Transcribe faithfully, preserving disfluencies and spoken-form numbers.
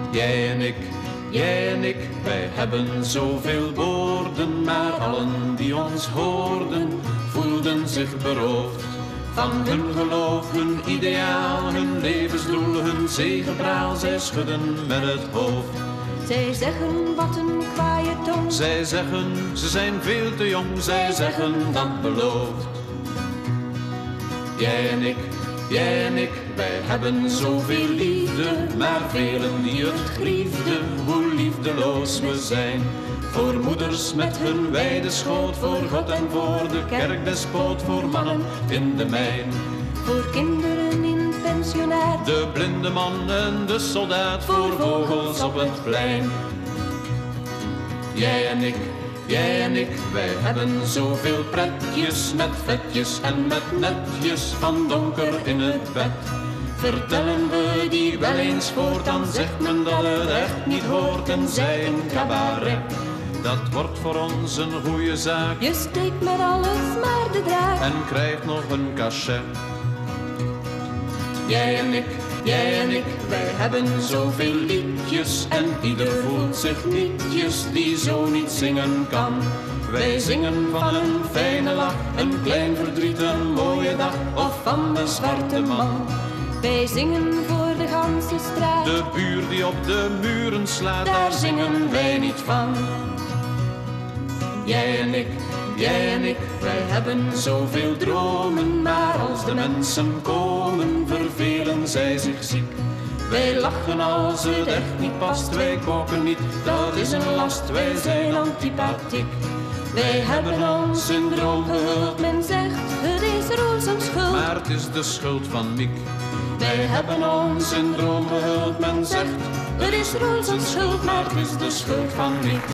Jij en ik, jij en ik, wij hebben zoveel woorden, maar allen die ons hoorden, voelden zich beroofd. Van hun geloof, hun ideaal, hun levensdoel, hun zegepraal, zij schudden met het hoofd. Zij zeggen wat een kwaaie tong. Zij zeggen, ze zijn veel te jong, zij zeggen dat belooft. Jij en ik, jij en ik, wij hebben zoveel liefde, maar velen die het griefde, hoe liefdeloos we zijn. Voor moeders met hun wijde schoot, voor God en voor de kerk despoot, voor mannen in de mijn. Voor kinderen in het pensionaat, De blinde man en de soldaat, voor vogels op het plein. Jij en ik, jij en ik, wij hebben zoveel pretjes, met vetjes en met netjes, van donker in het bed. Vertellen we die wel eens voort, dan zegt men dat het echt niet hoort en zij een cabaret. Dat wordt voor ons een goede zaak. je steekt met alles maar de draak. En krijgt nog een cachet. Jij en ik, jij en ik, wij hebben zoveel liedjes en ieder voelt zich nietjes die zo niet zingen kan. Wij zingen van een fijne lach, een klein verdriet, een mooie dag of van de zwarte man. Wij zingen voor de ganse straat, De buur die op de muren slaat, daar zingen wij niet van. Jij en ik, jij en ik, wij hebben zoveel dromen, maar als de mensen komen, vervelen zij zich ziek. Wij lachen als het echt niet past, wij koken niet, dat is een last, wij zijn antipathiek. Wij hebben ons in droom gehuld, Men zegt, het is Roel zijn schuld. maar het is de schuld van Miek. Wij hebben ons in droom gehuld, men zegt, Het is Roel zijn schuld, maar het is de schuld van Miek.